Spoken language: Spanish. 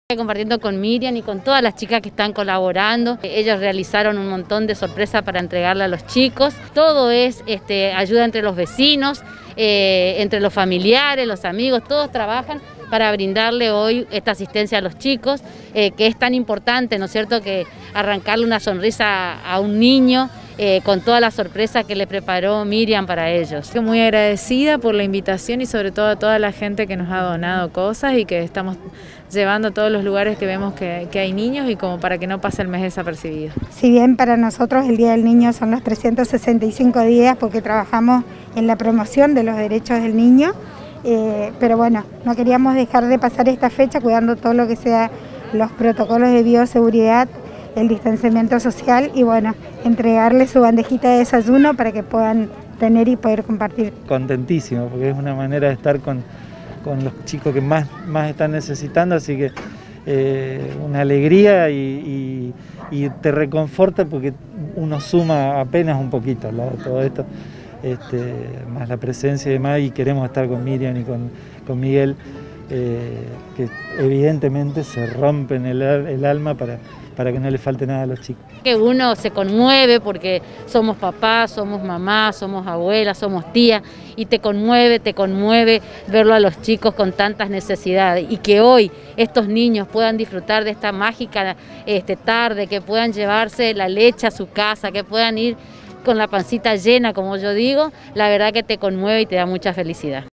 Compartiendo con Miriam y con todas las chicas que están colaborando. Ellos realizaron un montón de sorpresas para entregarle a los chicos. Todo es ayuda entre los vecinos, entre los familiares, los amigos, todos trabajan para brindarle hoy esta asistencia a los chicos, que es tan importante, ¿no es cierto?, que arrancarle una sonrisa a un niño con toda la sorpresa que le preparó Miriam para ellos. Estoy muy agradecida por la invitación y sobre todo a toda la gente que nos ha donado cosas y que estamos llevando a todos los lugares que vemos que hay niños y como para que no pase el mes desapercibido. Si bien para nosotros el Día del Niño son los 365 días porque trabajamos en la promoción de los derechos del niño, pero bueno, no queríamos dejar de pasar esta fecha cuidando todo lo que sea los protocolos de bioseguridad, el distanciamiento social y bueno, entregarles su bandejita de desayuno para que puedan tener y poder compartir. Contentísimo, porque es una manera de estar con los chicos que más están necesitando, así que una alegría y te reconforta porque uno suma apenas un poquito al lado de todo esto, más la presencia y demás, y queremos estar con Miriam y con Miguel, que evidentemente se rompen el alma para que no le falte nada a los chicos. Que uno se conmueve porque somos papás, somos mamás, somos abuelas, somos tías, y te conmueve verlo a los chicos con tantas necesidades, y que hoy estos niños puedan disfrutar de esta mágica tarde, que puedan llevarse la leche a su casa, que puedan ir con la pancita llena, como yo digo, la verdad que te conmueve y te da mucha felicidad.